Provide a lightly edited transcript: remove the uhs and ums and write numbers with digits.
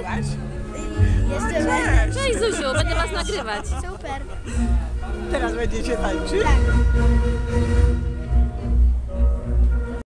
nagrywać? Jeszcze Cześć. Cześć Zuziu, będę was nagrywać. Super. Teraz będziecie tańczyć? Tak.